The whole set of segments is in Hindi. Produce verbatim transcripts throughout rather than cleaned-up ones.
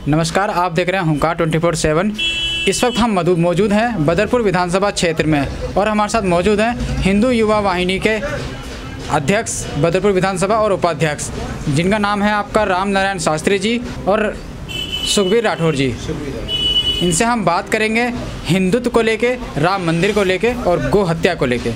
नमस्कार, आप देख रहे हैं हुंकार ट्वेंटी फोर सेवन। इस वक्त हम मौजूद हैं बदरपुर विधानसभा क्षेत्र में और हमारे साथ मौजूद हैं हिंदू युवा वाहिनी के अध्यक्ष बदरपुर विधानसभा और उपाध्यक्ष, जिनका नाम है आपका राम नारायण शास्त्री जी और सुखबीर राठौर जी। इनसे हम बात करेंगे हिंदुत्व को लेके, राम मंदिर को लेके और गौ हत्या को लेके।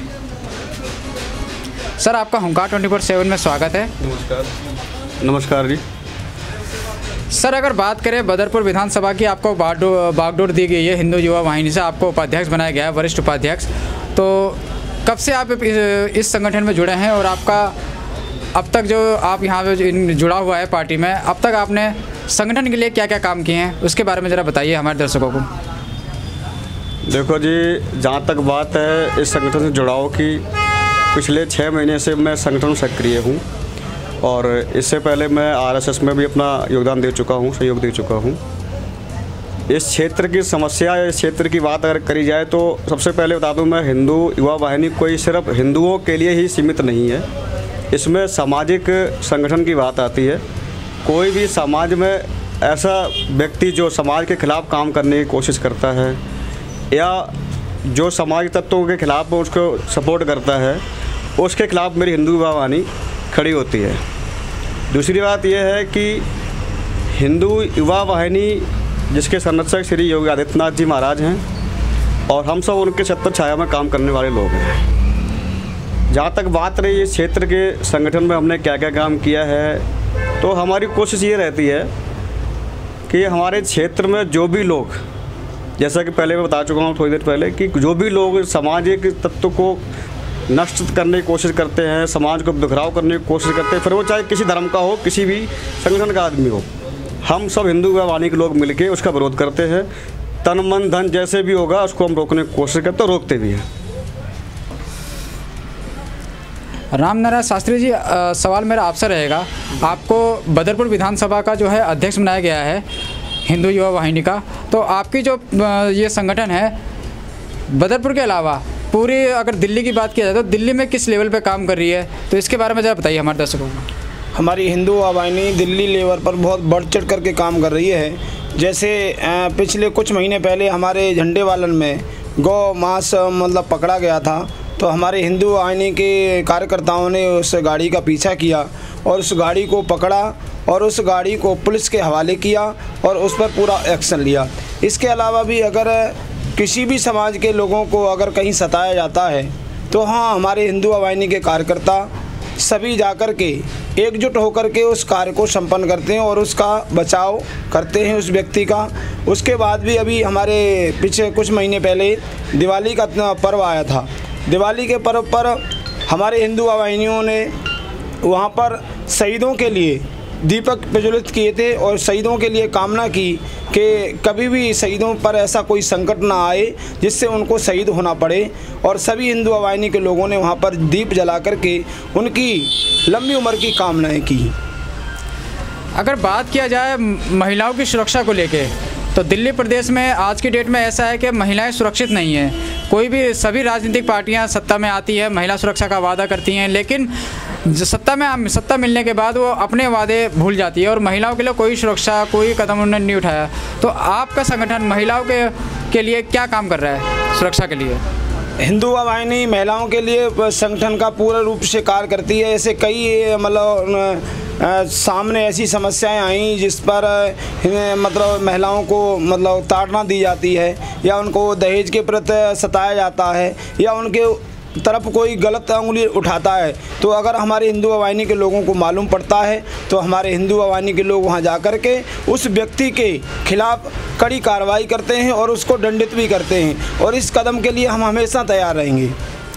सर, आपका हुंकार ट्वेंटी फोर सेवन में स्वागत है। नमस्कार। नमस्कार जी। सर, अगर बात करें बदरपुर विधानसभा की, आपको बागडोर दी गई है हिंदू युवा वाहिनी से, आपको उपाध्यक्ष बनाया गया है, वरिष्ठ उपाध्यक्ष। तो कब से आप इस संगठन में जुड़े हैं और आपका अब तक जो आप यहाँ पे जुड़ा हुआ है पार्टी में, अब तक आपने संगठन के लिए क्या क्या काम किए हैं, उसके बारे में ज़रा बताइए हमारे दर्शकों को। देखो जी, जहाँ तक बात है इस संगठन से जुड़ाव की, पिछले छः महीने से मैं संगठन सक्रिय हूँ और इससे पहले मैं आरएसएस में भी अपना योगदान दे चुका हूँ, सहयोग दे चुका हूँ। इस क्षेत्र की समस्या, इस क्षेत्र की बात अगर करी जाए तो सबसे पहले बता दूँ, मैं हिंदू युवा वाहिनी कोई सिर्फ हिंदुओं के लिए ही सीमित नहीं है। इसमें सामाजिक संगठन की बात आती है। कोई भी समाज में ऐसा व्यक्ति जो समाज के खिलाफ काम करने की कोशिश करता है या जो समाज तत्वों के खिलाफ उसको सपोर्ट करता है, उसके खिलाफ मेरी हिंदू युवा वाहिनी खड़ी होती है। दूसरी बात यह है कि हिंदू युवा वाहिनी जिसके संरक्षक श्री योगी आदित्यनाथ जी महाराज हैं और हम सब उनके छत्र छाया में काम करने वाले लोग हैं। जहाँ तक बात रही इस क्षेत्र के संगठन में हमने क्या क्या काम किया है, तो हमारी कोशिश ये रहती है कि हमारे क्षेत्र में जो भी लोग, जैसा कि पहले मैं बता चुका हूँ थोड़ी देर पहले, कि जो भी लोग सामाजिक तत्व को नष्ट करने की कोशिश करते हैं, समाज को बिखराव करने की कोशिश करते हैं, फिर वो चाहे किसी धर्म का हो, किसी भी संगठन का आदमी हो, हम सब हिंदू युवा वाहिनी के लोग मिलके उसका विरोध करते हैं। तन मन धन जैसे भी होगा उसको हम रोकने की कोशिश करते हैं, रोकते भी हैं। राम नारायण शास्त्री जी, आ, सवाल मेरा आपसे रहेगा। आपको बदरपुर विधानसभा का जो है अध्यक्ष बनाया गया है हिंदू युवा वाहिनी का, तो आपकी जो ये संगठन है बदरपुर के अलावा पूरी अगर दिल्ली की बात किया जाए तो दिल्ली में किस लेवल पे काम कर रही है, तो इसके बारे में ज़रा बताइए हमारे दर्शकों को। हमारी हिंदू वाहिनी दिल्ली लेवल पर बहुत बढ़ चढ़ करके काम कर रही है। जैसे पिछले कुछ महीने पहले हमारे झंडे वालन में गौ मांस मतलब पकड़ा गया था, तो हमारे हिंदू वाहिनी के कार्यकर्ताओं ने उस गाड़ी का पीछा किया और उस गाड़ी को पकड़ा और उस गाड़ी को पुलिस के हवाले किया और उस पर पूरा एक्शन लिया। इसके अलावा भी अगर किसी भी समाज के लोगों को अगर कहीं सताया जाता है तो हाँ, हमारे हिंदू वाहिनी के कार्यकर्ता सभी जाकर के एकजुट होकर के उस कार्य को संपन्न करते हैं और उसका बचाव करते हैं उस व्यक्ति का। उसके बाद भी अभी हमारे पिछले कुछ महीने पहले दिवाली का पर्व आया था। दिवाली के पर्व पर हमारे हिंदू वाहिनियों ने वहाँ पर शहीदों के लिए दीपक प्रज्वलित किए थे और शहीदों के लिए कामना की कि कभी भी शहीदों पर ऐसा कोई संकट ना आए जिससे उनको शहीद होना पड़े, और सभी हिंदू वाहिनी के लोगों ने वहाँ पर दीप जला करके उनकी लंबी उम्र की कामनाएं की। अगर बात किया जाए महिलाओं की सुरक्षा को लेके, तो दिल्ली प्रदेश में आज की डेट में ऐसा है कि महिलाएं सुरक्षित नहीं हैं। कोई भी सभी राजनीतिक पार्टियां सत्ता में आती है, महिला सुरक्षा का वादा करती हैं, लेकिन सत्ता में सत्ता मिलने के बाद वो अपने वादे भूल जाती है और महिलाओं के लिए कोई सुरक्षा, कोई कदम उन्होंने नहीं उठाया। तो आपका संगठन महिलाओं के के लिए क्या काम कर रहा है सुरक्षा के लिए? हिंदू वाहिनी महिलाओं के लिए संगठन का पूर्ण रूप से कार्य करती है। ऐसे कई मतलब सामने ऐसी समस्याएं आई जिस पर मतलब महिलाओं को मतलब ताड़ना दी जाती है या उनको दहेज के प्रति सताया जाता है या उनके तरफ कोई गलत अंगुली उठाता है, तो अगर हमारे हिंदू वाहिनी के लोगों को मालूम पड़ता है तो हमारे हिंदू वाहिनी के लोग वहां जाकर के उस व्यक्ति के खिलाफ कड़ी कार्रवाई करते हैं और उसको दंडित भी करते हैं, और इस कदम के लिए हम हमेशा तैयार रहेंगे।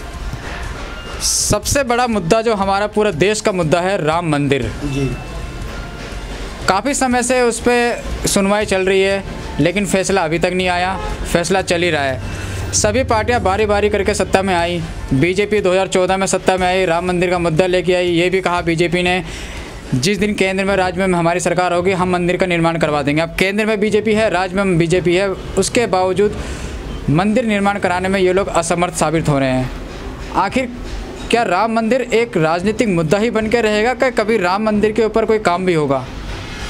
सबसे बड़ा मुद्दा जो हमारा पूरा देश का मुद्दा है, राम मंदिर जी, काफ़ी समय से उस पर सुनवाई चल रही है लेकिन फैसला अभी तक नहीं आया। फैसला चल ही रहा है। सभी पार्टियां बारी बारी करके सत्ता में आई। बीजेपी दो हज़ार चौदह में सत्ता में आई, राम मंदिर का मुद्दा लेके आई। ये भी कहा बीजेपी ने जिस दिन केंद्र में राज्य में हमारी सरकार होगी हम मंदिर का निर्माण करवा देंगे। अब केंद्र में बीजेपी है, राज्य में बीजेपी है, उसके बावजूद मंदिर निर्माण कराने में ये लोग असमर्थ साबित हो रहे हैं। आखिर क्या राम मंदिर एक राजनीतिक मुद्दा ही बन के रहेगा, क्या कभी राम मंदिर के ऊपर कोई काम भी होगा?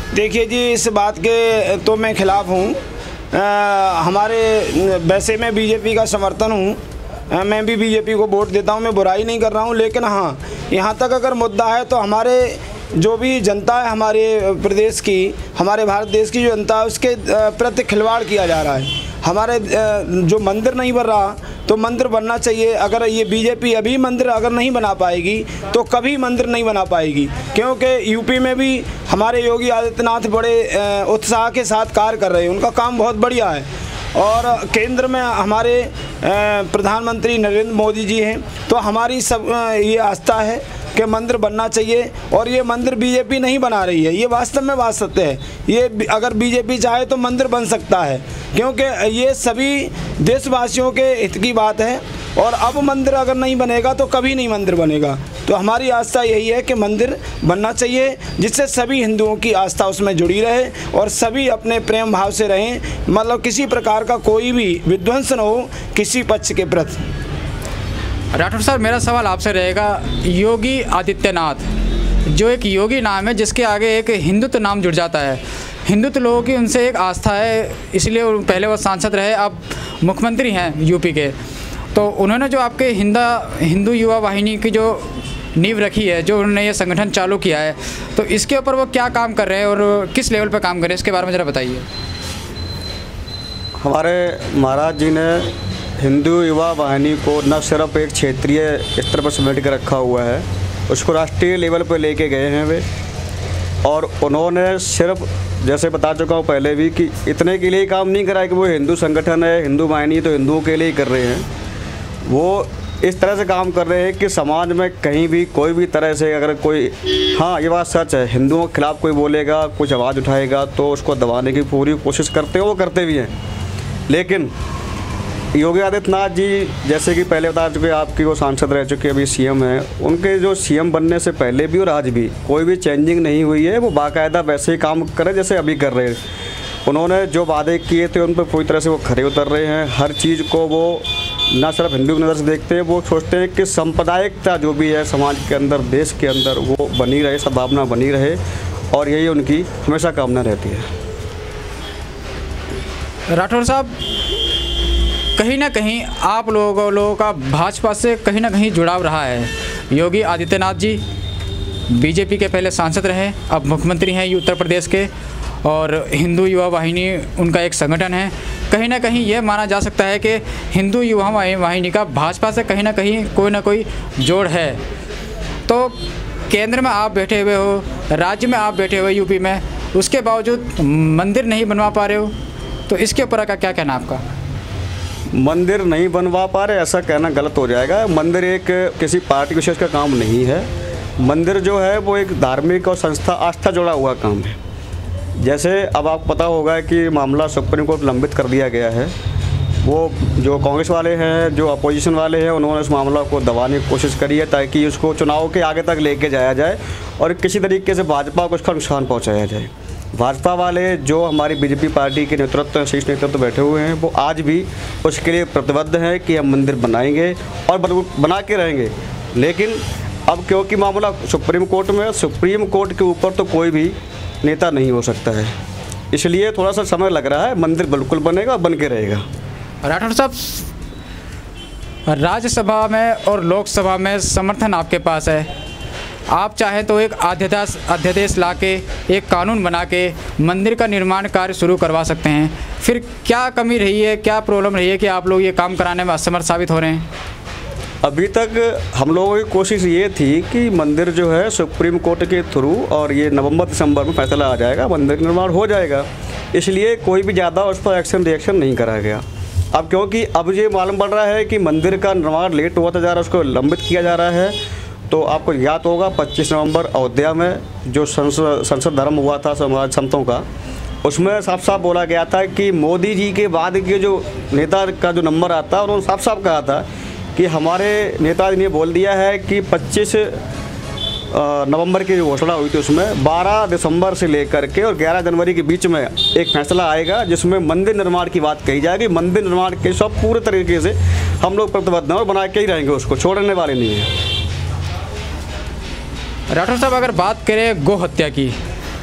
देखिए जी, इस बात के तो मैं खिलाफ़ हूँ। हमारे वैसे मैं बीजेपी का समर्थन हूँ, मैं भी बीजेपी को वोट देता हूँ, मैं बुराई नहीं कर रहा हूँ, लेकिन हाँ, यहाँ तक अगर मुद्दा है तो हमारे जो भी जनता है हमारे प्रदेश की, हमारे भारत देश की जो जनता है, उसके प्रति खिलवाड़ किया जा रहा है। हमारे जो मंदिर नहीं बन रहा तो मंदिर बनना चाहिए। अगर ये बीजेपी अभी मंदिर अगर नहीं बना पाएगी तो कभी मंदिर नहीं बना पाएगी, क्योंकि यूपी में भी हमारे योगी आदित्यनाथ बड़े उत्साह के साथ कार्य कर रहे हैं, उनका काम बहुत बढ़िया है। और केंद्र में हमारे प्रधानमंत्री नरेंद्र मोदी जी हैं, तो हमारी सब ये आस्था है कि मंदिर बनना चाहिए। और ये मंदिर बीजेपी नहीं बना रही है, ये वास्तव में बात सत्य है। ये अगर बीजेपी चाहे तो मंदिर बन सकता है, क्योंकि ये सभी देशवासियों के हित की बात है। और अब मंदिर अगर नहीं बनेगा तो कभी नहीं मंदिर बनेगा। तो हमारी आस्था यही है कि मंदिर बनना चाहिए, जिससे सभी हिंदुओं की आस्था उसमें जुड़ी रहे और सभी अपने प्रेम भाव से रहें, मतलब किसी प्रकार का कोई भी विध्वंस न हो किसी पक्ष के प्रति। राठौर साहब, मेरा सवाल आपसे रहेगा, योगी आदित्यनाथ जो एक योगी नाम है जिसके आगे एक हिंदुत्व नाम जुड़ जाता है, हिंदुत्व लोगों की उनसे एक आस्था है, इसलिए पहले वो सांसद रहे, अब मुख्यमंत्री हैं यूपी के। तो उन्होंने जो आपके हिंदा हिंदू युवा वाहिनी की जो नींव रखी है, जो उन्होंने ये संगठन चालू किया है, तो इसके ऊपर वो क्या काम कर रहे हैं और किस लेवल पर काम कर रहे हैं, इसके बारे में ज़रा बताइए। हमारे महाराज जी ने हिंदू युवा वाहिनी को न सिर्फ एक क्षेत्रीय स्तर पर समेट कर रखा हुआ है, उसको राष्ट्रीय लेवल पर लेके गए हैं वे। और उन्होंने सिर्फ, जैसे बता चुका हूँ पहले भी, कि इतने के लिए काम नहीं करा है कि वो हिंदू संगठन है, हिंदू वाहिनी तो हिंदुओं के लिए ही कर रहे हैं। वो इस तरह से काम कर रहे हैं कि समाज में कहीं भी कोई भी तरह से अगर कोई, हाँ ये बात सच है, हिंदुओं के खिलाफ़ कोई बोलेगा, कुछ आवाज़ उठाएगा तो उसको दबाने की पूरी कोशिश करते हैं, वो करते भी हैं। लेकिन योगी आदित्यनाथ जी, जैसे कि पहले बता चुके आपकी, वो सांसद रह चुके, अभी सीएम हैं, उनके जो सीएम बनने से पहले भी और आज भी कोई भी चेंजिंग नहीं हुई है। वो बाकायदा वैसे ही काम करें जैसे अभी कर रहे हैं। उन्होंने जो वादे किए थे उन पर पूरी तरह से वो खरे उतर रहे हैं। हर चीज़ को वो ना सिर्फ हिंदू की नज़र से देखते हैं, वो सोचते हैं कि सांप्रदायिकता जो भी है समाज के अंदर, देश के अंदर, वो बनी रहे, सद्भावना बनी रहे, और यही उनकी हमेशा कामना रहती है। राठौर साहब, कहीं ना कहीं आप लोगों लोगों का भाजपा से कहीं ना कहीं जुड़ाव रहा है। योगी आदित्यनाथ जी बीजेपी के पहले सांसद रहे, अब मुख्यमंत्री हैं उत्तर प्रदेश के, और हिंदू युवा वाहिनी उनका एक संगठन है। कहीं ना कहीं ये माना जा सकता है कि हिंदू युवा वाहिनी का भाजपा से कहीं ना कहीं कोई ना कोई जोड़ है। तो केंद्र में आप बैठे हुए हो, राज्य में आप बैठे हुए यूपी में, उसके बावजूद मंदिर नहीं बनवा पा रहे हो, तो इसके ऊपर का क्या कहना आपका? मंदिर नहीं बनवा पा रहे ऐसा कहना गलत हो जाएगा। मंदिर एक किसी पार्टी विशेष का काम नहीं है। मंदिर जो है वो एक धार्मिक और संस्था आस्था जुड़ा हुआ काम है। जैसे अब आपको पता होगा कि मामला सुप्रीम कोर्ट लंबित कर दिया गया है। वो जो कांग्रेस वाले हैं, जो अपोजिशन वाले हैं, उन्होंने उस मामला को दबाने की कोशिश करी है ताकि उसको चुनाव के आगे तक लेके जाया जाए और किसी तरीके से भाजपा को उसका नुकसान पहुँचाया जाए। भाजपा वाले जो हमारी बीजेपी पार्टी के नेतृत्व, शीर्ष नेतृत्व बैठे हुए हैं, वो आज भी उसके लिए प्रतिबद्ध हैं कि हम मंदिर बनाएंगे और बना के रहेंगे। लेकिन अब क्योंकि मामला सुप्रीम कोर्ट में, सुप्रीम कोर्ट के ऊपर तो कोई भी नेता नहीं हो सकता है, इसलिए थोड़ा सा समय लग रहा है। मंदिर बिल्कुल बनेगा, बन के रहेगा। राठौर साहब, राज्यसभा में और लोकसभा में समर्थन आपके पास है, आप चाहें तो एक अध्यादेश अध्यादेश ला के, एक कानून बना के मंदिर का निर्माण कार्य शुरू करवा सकते हैं। फिर क्या कमी रही है, क्या प्रॉब्लम रही है कि आप लोग ये काम कराने में असमर्थ साबित हो रहे हैं? अभी तक हम लोगों की कोशिश ये थी कि मंदिर जो है सुप्रीम कोर्ट के थ्रू, और ये नवंबर दिसंबर में फैसला आ जाएगा, मंदिर निर्माण हो जाएगा, इसलिए कोई भी ज़्यादा उस पर एक्शन रिएक्शन नहीं करा गया। अब क्योंकि अब ये मालूम पड़ रहा है कि मंदिर का निर्माण लेट होता जा रहा है, उसको लंबित किया जा रहा है। तो आपको याद होगा पच्चीस नवंबर अयोध्या में जो संसद संसद धर्म हुआ था समाज संतों का, उसमें साफ साफ बोला गया था कि मोदी जी के बाद के जो नेता का जो नंबर आता है, उन्होंने साफ साफ कहा था कि हमारे नेताजी ने बोल दिया है कि पच्चीस नवंबर की जो घोषणा हुई थी उसमें बारह दिसंबर से लेकर के और ग्यारह जनवरी के बीच में एक फैसला आएगा जिसमें मंदिर निर्माण की बात कही जाएगी। मंदिर निर्माण के सब पूरे तरीके से हम लोग प्रतिबद्ध हैं और बना के ही रहेंगे, उसको छोड़ने वाले नहीं हैं। राठौर साहब, अगर बात करें गौ हत्या की,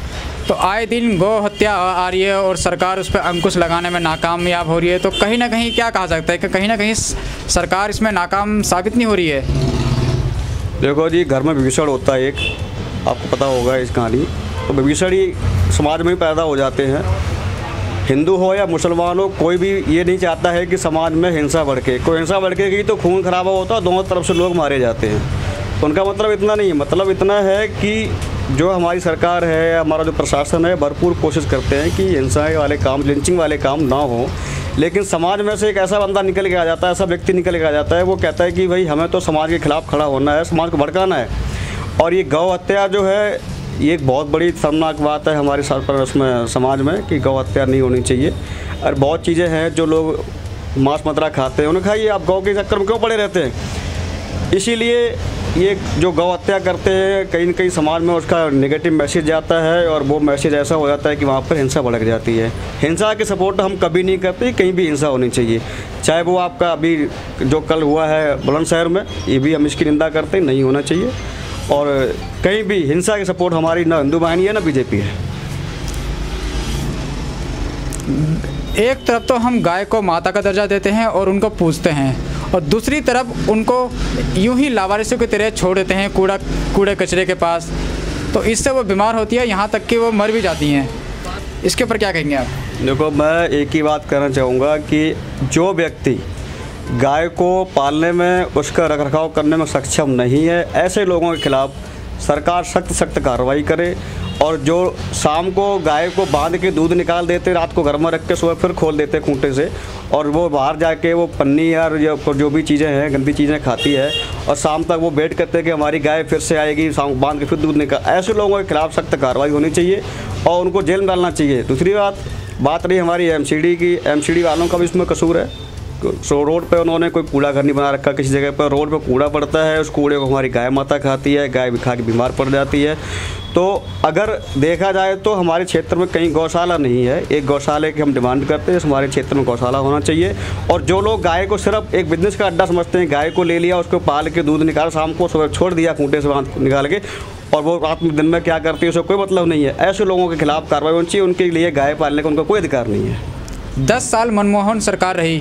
तो आए दिन गौ हत्या आ रही है और सरकार उस पर अंकुश लगाने में नाकामयाब हो रही है, तो कहीं ना कहीं क्या कहा सकता है कि कहीं ना कहीं सरकार इसमें नाकाम साबित नहीं हो रही है? देखो जी, घर में विभीषण होता है एक, आपको पता होगा इस कहानी। तो विभीषण ही समाज में पैदा हो जाते हैं। हिंदू हो या मुसलमान हो, कोई भी ये नहीं चाहता है कि समाज में हिंसा भड़के। कोई हिंसा भड़केगी तो खून खराबा होता है, दोनों तरफ से लोग मारे जाते हैं। तो उनका मतलब इतना नहीं है, मतलब इतना है कि जो हमारी सरकार है, हमारा जो प्रशासन है, भरपूर कोशिश करते हैं कि हिंसा वाले काम, लिंचिंग वाले काम ना हो। लेकिन समाज में से एक ऐसा बंदा निकल के आ जाता है, ऐसा व्यक्ति निकल के आ जाता है, वो कहता है कि भाई हमें तो समाज के खिलाफ खड़ा होना है, समाज को भड़काना है। और ये गौ हत्या जो है, ये एक बहुत बड़ी शर्मनाक बात है हमारे साथ पर उसमें समाज में कि गौ हत्या नहीं होनी चाहिए। और बहुत चीज़ें हैं जो लोग मांस मदिरा खाते हैं, उन्हें खाइए, आप गौ के चक्कर में क्यों पड़े रहते हैं? इसीलिए ये जो गौ हत्या करते हैं, कहीं न कहीं समाज में उसका नेगेटिव मैसेज जाता है और वो मैसेज ऐसा हो जाता है कि वहाँ पर हिंसा भड़क जाती है। हिंसा के सपोर्ट हम कभी नहीं करते, कहीं भी हिंसा होनी चाहिए, चाहे वो आपका अभी जो कल हुआ है बुलंदशहर में, ये भी हम इसकी निंदा करते हैं, नहीं होना चाहिए। और कहीं भी हिंसा के सपोर्ट हमारी ना हिंदू बाहिनी है ना बीजेपी है। एक तरफ तो हम गाय को माता का दर्जा देते हैं और उनको पूजते हैं, और दूसरी तरफ उनको यूं ही लावारिसों की तरह छोड़ देते हैं कूड़ा कूड़े कचरे के पास, तो इससे वो बीमार होती है, यहाँ तक कि वो मर भी जाती हैं। इसके ऊपर क्या कहेंगे आप? देखो, मैं एक ही बात कहना चाहूँगा कि जो व्यक्ति गाय को पालने में, उसका रखरखाव करने में सक्षम नहीं है, ऐसे लोगों के खिलाफ सरकार सख्त सख्त कार्रवाई करे। और जो शाम को गाय को बांध के दूध निकाल देते, रात को घर में रख के सुबह फिर खोल देते खूंटे से, और वो बाहर जाके वो पन्नी या जो भी चीज़ें हैं, गंदी चीज़ें खाती है, और शाम तक वो वेट करते हैं कि हमारी गाय फिर से आएगी, शाम बांध के फिर दूध निकाल, ऐसे लोगों के खिलाफ सख्त कार्रवाई होनी चाहिए और उनको जेल में डालना चाहिए। दूसरी बात बात रही हमारी एम सी डी की, एम सी डी वालों का भी इसमें कसूर है। सो रोड पे उन्होंने कोई कूड़ा घर नहीं बना रखा, किसी जगह पर रोड पे कूड़ा पड़ता है, उस कूड़े को हमारी गाय माता खाती है, गाय भी खा के बीमार पड़ जाती है। तो अगर देखा जाए तो हमारे क्षेत्र में कहीं गौशाला नहीं है, एक गौशाला की हम डिमांड करते हैं, हमारे क्षेत्र में गौशाला होना चाहिए। और जो लोग गाय को सिर्फ एक बिजनेस का अड्डा समझते हैं, गाय को ले लिया, उसको पाल के दूध निकाल, शाम को सुबह छोड़ दिया खूंटे से बांध निकाल के, और वो रात में दिन में क्या करती है उसका कोई मतलब नहीं है, ऐसे लोगों के खिलाफ कार्रवाई होनी चाहिए। उनके लिए गाय पालने का उनका कोई अधिकार नहीं है। दस साल मनमोहन सरकार रही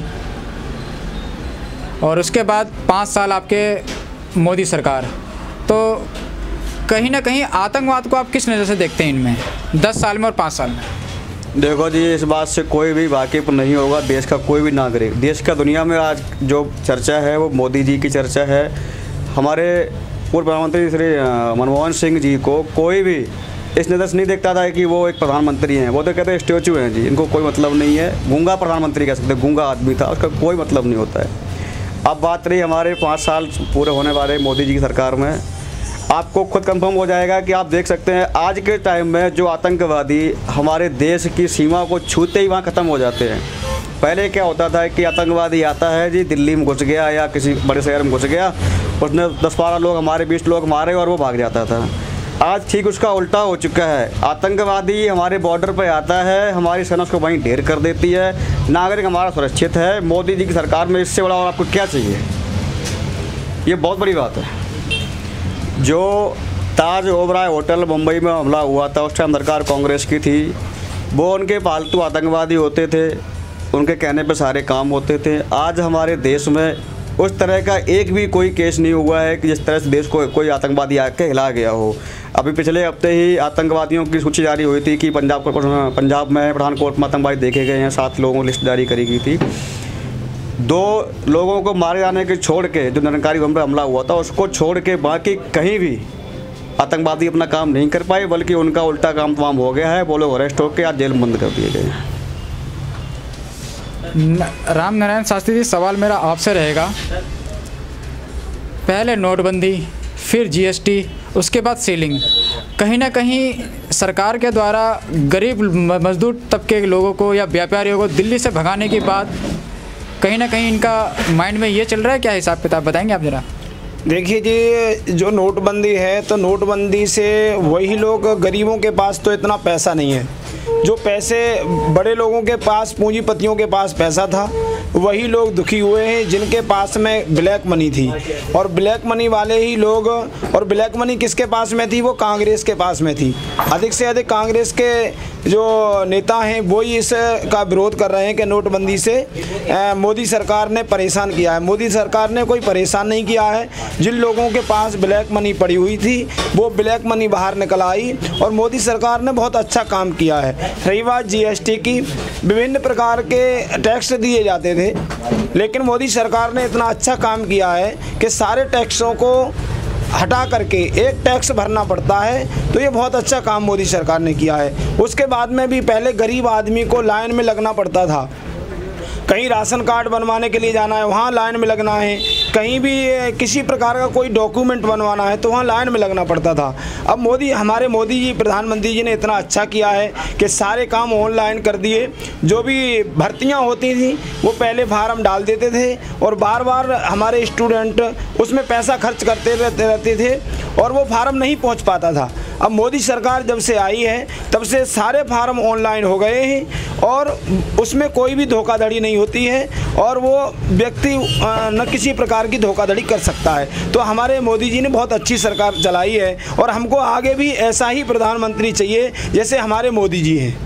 और उसके बाद पाँच साल आपके मोदी सरकार, तो कहीं ना कहीं आतंकवाद को आप किस नज़र से देखते हैं इनमें, दस साल में और पाँच साल में? देखो जी, इस बात से कोई भी वाकिफ नहीं होगा, देश का कोई भी नागरिक। देश का दुनिया में आज जो चर्चा है वो मोदी जी की चर्चा है। हमारे पूर्व प्रधानमंत्री श्री मनमोहन सिंह जी को कोई भी इस नज़र से नहीं देखता था कि वो एक प्रधानमंत्री हैं, वो तो कहते हैं स्टैचू हैं जी, इनको कोई मतलब नहीं है। गूंगा प्रधानमंत्री कह सकते, गूंगा आदमी था, उसका कोई मतलब नहीं होता है। अब बात रही हमारे पाँच साल पूरे होने वाले मोदी जी की सरकार में, आपको खुद कंफर्म हो जाएगा कि आप देख सकते हैं आज के टाइम में जो आतंकवादी हमारे देश की सीमा को छूते ही वहाँ ख़त्म हो जाते हैं। पहले क्या होता था कि आतंकवादी आता है जी, दिल्ली में घुस गया या किसी बड़े शहर में घुस गया, उसने दस बारह लोग हमारे बीस लोग मारे और वो भाग जाता था। आज ठीक उसका उल्टा हो चुका है, आतंकवादी हमारे बॉर्डर पर आता है, हमारी सेना उसको वहीं ढेर कर देती है, नागरिक हमारा सुरक्षित है। मोदी जी की सरकार में इससे बड़ा और आपको क्या चाहिए? ये बहुत बड़ी बात है। जो ताज ओबराय होटल मुंबई में हमला हुआ था, उस टाइम सरकार कांग्रेस की थी, वो उनके पालतू आतंकवादी होते थे, उनके कहने पे सारे काम होते थे। आज हमारे देश में उस तरह का एक भी कोई केस नहीं हुआ है कि जिस तरह से देश को कोई आतंकवादी आके हिला गया हो। अभी पिछले हफ्ते ही आतंकवादियों की सूची जारी हुई थी कि पंजाब को पंजाब में पठानकोट में आतंकवादी देखे गए हैं, सात लोगों की लिस्ट जारी करी गई थी। दो लोगों को मारे जाने के छोड़ के, जो निरंकारी बम पर हमला हुआ था उसको छोड़ के बाकी कहीं भी आतंकवादी अपना काम नहीं कर पाए, बल्कि उनका उल्टा काम तमाम हो गया है। वो लोग अरेस्ट होकर आज जेल में बंद कर दिए गए हैं। राम नारायण शास्त्री जी, सवाल मेरा आपसे रहेगा, पहले नोटबंदी, फिर जीएसटी, उसके बाद सीलिंग, कहीं ना कहीं सरकार के द्वारा गरीब मजदूर तबके के लोगों को या व्यापारियों को दिल्ली से भगाने के बाद कहीं ना कहीं इनका माइंड में ये चल रहा है, क्या हिसाब किताब बताएंगे आप ज़रा? देखिए जी, जो नोटबंदी है तो नोटबंदी से वही लोग, गरीबों के पास तो इतना पैसा नहीं है। जो पैसे बड़े लोगों के पास, पूंजीपतियों के पास पैसा था, वही लोग दुखी हुए हैं जिनके पास में ब्लैक मनी थी। और ब्लैक मनी वाले ही लोग, और ब्लैक मनी किसके पास में थी? वो कांग्रेस के पास में थी। अधिक से अधिक कांग्रेस के जो नेता हैं वो ही इसका विरोध कर रहे हैं कि नोटबंदी से मोदी सरकार ने परेशान किया है। मोदी सरकार ने कोई परेशान नहीं किया है। जिन लोगों के पास ब्लैक मनी पड़ी हुई थी वो ब्लैक मनी बाहर निकल आई और मोदी सरकार ने बहुत अच्छा काम किया है। रही बात जीएसटी की, विभिन्न प्रकार के टैक्स दिए जाते थे, लेकिन मोदी सरकार ने इतना अच्छा काम किया है कि सारे टैक्सों को हटा करके एक टैक्स भरना पड़ता है। तो ये बहुत अच्छा काम मोदी सरकार ने किया है। उसके बाद में भी पहले गरीब आदमी को लाइन में लगना पड़ता था। कहीं राशन कार्ड बनवाने के लिए जाना है, वहाँ लाइन में लगना है। कहीं भी किसी प्रकार का कोई डॉक्यूमेंट बनवाना है तो वहाँ लाइन में लगना पड़ता था। अब मोदी, हमारे मोदी जी, प्रधानमंत्री जी ने इतना अच्छा किया है कि सारे काम ऑनलाइन कर दिए। जो भी भर्तियाँ होती थी वो पहले फार्म डाल देते थे और बार बार हमारे स्टूडेंट उसमें पैसा खर्च करते रहते रहते थे और वो फार्म नहीं पहुँच पाता था। अब मोदी सरकार जब से आई है तब से सारे फार्म ऑनलाइन हो गए हैं और उसमें कोई भी धोखाधड़ी नहीं होती है और वो व्यक्ति न किसी प्रकार की धोखाधड़ी कर सकता है। तो हमारे मोदी जी ने बहुत अच्छी सरकार चलाई है और हमको आगे भी ऐसा ही प्रधानमंत्री चाहिए जैसे हमारे मोदी जी हैं।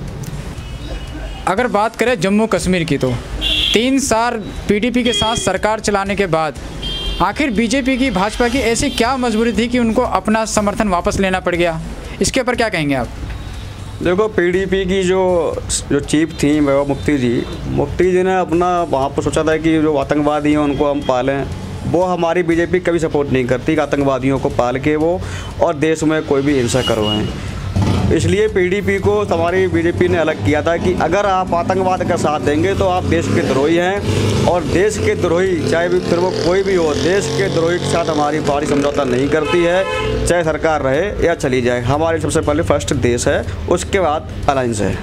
अगर बात करें जम्मू कश्मीर की, तो तीन साल पीडीपी के साथ सरकार चलाने के बाद आखिर बीजेपी की, भाजपा की ऐसी क्या मजबूरी थी कि उनको अपना समर्थन वापस लेना पड़ गया? इसके ऊपर क्या कहेंगे आप? देखो, पीडीपी की जो जो चीफ थी महबूबा मुफ्ती जी, मुफ्ती जी ने अपना वहाँ पर सोचा था कि जो आतंकवादी हैं उनको हम पालें। वो हमारी बीजेपी कभी सपोर्ट नहीं करती कि आतंकवादियों को पाल के वो और देश में कोई भी हिंसा करवाएं। इसलिए पीडीपी को हमारी बीजेपी ने अलग किया था कि अगर आप आतंकवाद का साथ देंगे तो आप देश के द्रोही हैं और देश के द्रोही, चाहे भी फिर वो कोई भी हो, देश के द्रोही के साथ हमारी पार्टी समझौता नहीं करती है, चाहे सरकार रहे या चली जाए। हमारी सबसे पहले फर्स्ट देश है, उसके बाद अलायंस है।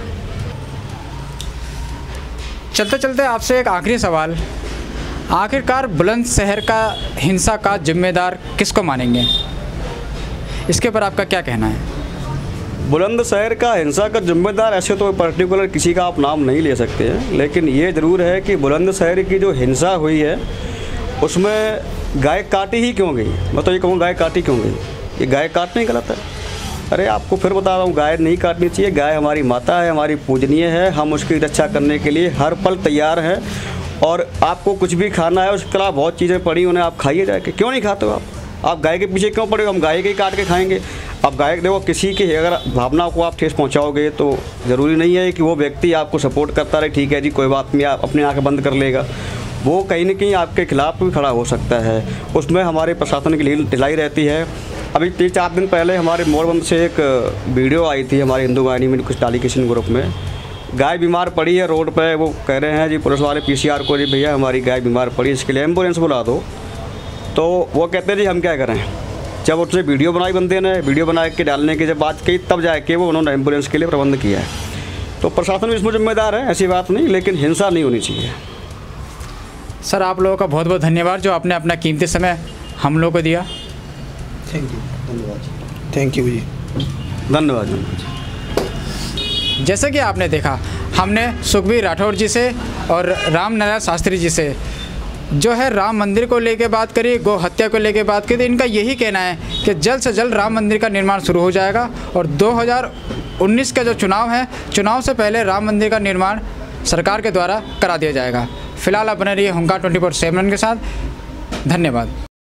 चलते चलते आपसे एक आखिरी सवाल, आखिरकार बुलंदशहर का हिंसा का जिम्मेदार किसको मानेंगे? इसके ऊपर आपका क्या कहना है? बुलंदशहर का हिंसा का जिम्मेदार ऐसे तो पर्टिकुलर किसी का आप नाम नहीं ले सकते हैं, लेकिन ये ज़रूर है कि बुलंदशहर की जो हिंसा हुई है उसमें गाय काटी ही क्यों गई? मैं तो ये कहूँ गाय काटी क्यों गई? ये गाय काटने गलत है। अरे आपको फिर बता रहा हूँ, गाय नहीं काटनी चाहिए। गाय हमारी माता है, हमारी पूजनीय है, हम उसकी रक्षा करने के लिए हर पल तैयार हैं। और आपको कुछ भी खाना है, उसके अलावा बहुत चीज़ें पड़ी, उन्हें आप खाइए जाके। क्यों नहीं खाते हो आप? आप गाय के पीछे क्यों पड़े हो? हम गाय के ही काट के खाएंगे। अब गाय, देखो, किसी की अगर भावना को आप ठेस पहुंचाओगे तो ज़रूरी नहीं है कि वो व्यक्ति आपको सपोर्ट करता रहे। ठीक है जी, कोई बात नहीं, आप अपने आँखें बंद कर लेगा, वो कहीं ना कहीं आपके खिलाफ भी खड़ा हो सकता है। उसमें हमारे प्रशासन की ढिलाई रहती है। अभी तीन चार दिन पहले हमारे मोरबंद से एक वीडियो आई थी हमारे हिंदू वाहिनी में, कुछ डालिकेशन ग्रुप में। गाय बीमार पड़ी है रोड पे, वो कह रहे हैं जी पुलिस वाले पीसीआर को, जी भैया हमारी गाय बीमार पड़ी, इसके लिए एम्बुलेंस बुला दो। तो वो कहते हैं जी हम क्या करें? जब उसने वीडियो बनाई बंदे ने, वीडियो बना के डालने की जब बात की तब जाके वो उन्होंने एम्बुलेंस के लिए प्रबंध किया है। तो प्रशासन भी इसमें जिम्मेदार है, ऐसी बात नहीं, लेकिन हिंसा नहीं होनी चाहिए। सर, आप लोगों का बहुत बहुत धन्यवाद जो आपने अपना कीमती समय हम लोगों को दिया। थैंक यू, धन्यवाद। थैंक यू जी, धन्यवाद। जैसे कि आपने देखा, हमने सुखबीर राठौर जी से और राम नारायण शास्त्री जी से जो है राम मंदिर को लेके बात करी, गौ हत्या को लेके बात करी। इनका यही कहना है कि जल्द से जल्द राम मंदिर का निर्माण शुरू हो जाएगा और दो हज़ार उन्नीस का जो चुनाव है, चुनाव से पहले राम मंदिर का निर्माण सरकार के द्वारा करा दिया जाएगा। फिलहाल आप बने रहिए हुंकार ट्वेंटी फोर सेवन के साथ। धन्यवाद।